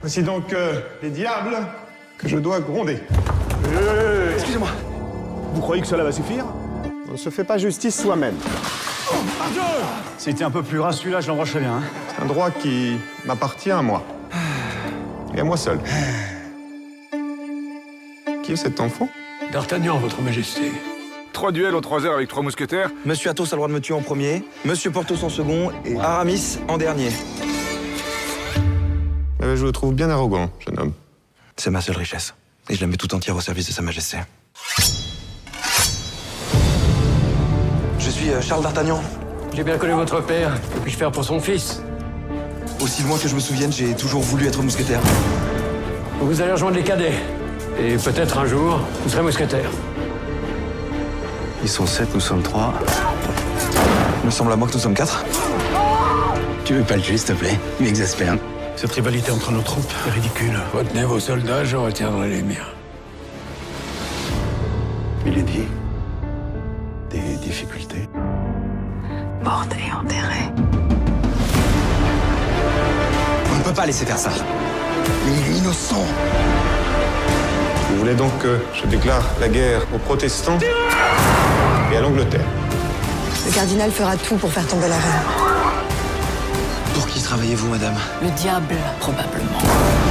Voici donc les diables que je dois gronder. Excusez-moi. Vous croyez que cela va suffire? On ne se fait pas justice soi-même. C'était un peu plus gras celui-là, je l'embrocherais bien. Hein. C'est un droit qui m'appartient à moi. Et à moi seul. Qui est cet enfant? D'Artagnan, votre majesté. 3 duels en 3 heures avec 3 mousquetaires. Monsieur Athos a le droit de me tuer en premier, Monsieur Porthos en second et Aramis en dernier. Je le trouve bien arrogant, jeune homme. C'est ma seule richesse. Et je la mets tout entière au service de Sa Majesté. Je suis Charles d'Artagnan. J'ai bien connu votre père. Que puis-je faire pour son fils? Aussi loin que je me souvienne, j'ai toujours voulu être mousquetaire. Vous allez rejoindre les cadets. Et peut-être un jour, vous serez mousquetaire. Ils sont 7, nous sommes 3. Il me semble à moi que nous sommes 4. Tu veux pas le tuer, s'il te plaît? Il m'exaspère. Cette rivalité entre nos troupes est ridicule. Retenez vos soldats, je retiendrai les miens. Milady, des difficultés? Morte et enterrée. On ne peut pas laisser faire ça. Il est innocent. Vous voulez donc que je déclare la guerre aux protestants et à l'Angleterre? Le cardinal fera tout pour faire tomber la reine. Pour qui travaillez-vous, madame? Le diable, probablement.